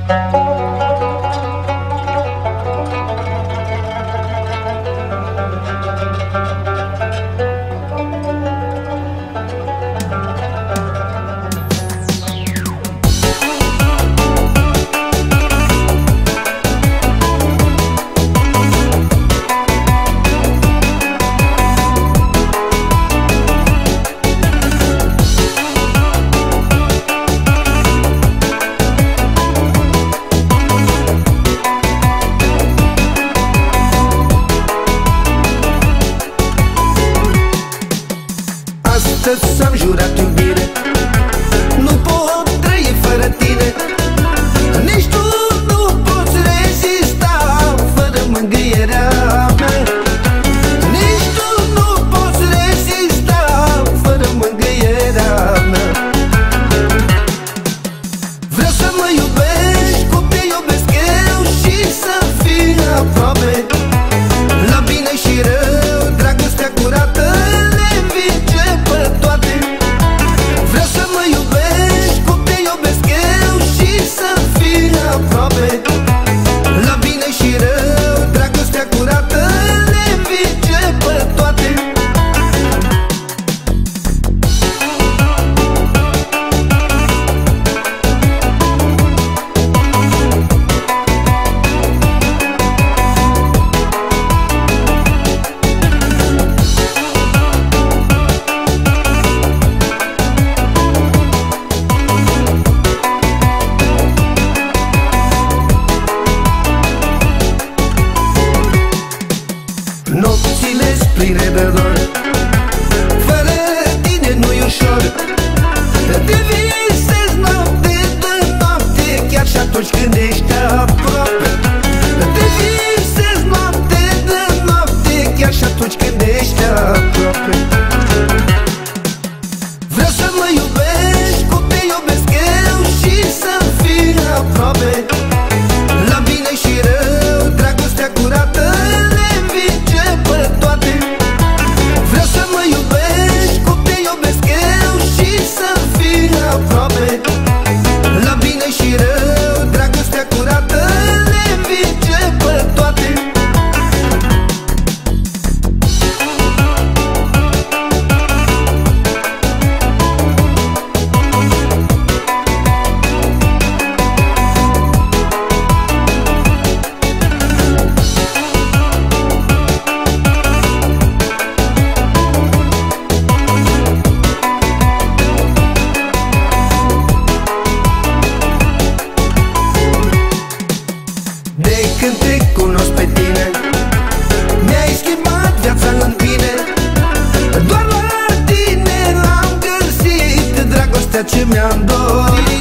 S-am jurat iubire, nu pot trăi fără tine. Nici tu nu poți rezista fără mângâierea mea. Nici tu nu poți rezista fără mângâierea mea. Vreau să mă iubești cum te iubesc eu și să fii aproape. La bine și rău, dragostea curată le învinge pe toate. Vreau să mă iubești cum te iubesc eu și să fii aproape. La bine și rău, dragostea curată le învinge pe toate. Nopțile-s pline de dor, fără tine nu-i ușor. Te visezi noapte de noapte, chiar și atunci când ești aproape. Te visezi noapte de noapte, chiar și atunci când ești aproape. Vreau să mă iubești cum te iubesc eu și să fii aproape. La bine și rău, dragostea curată le învinge pe toate. Vreau să mă iubești cum te iubesc eu și să fii aproape. La bine și rău, dragostea curată le învinge pe toate. De când te cunosc pe tine, mi-ai schimbat viața în bine. Doar la tine l-am găsit, dragostea ce mi-am dorit.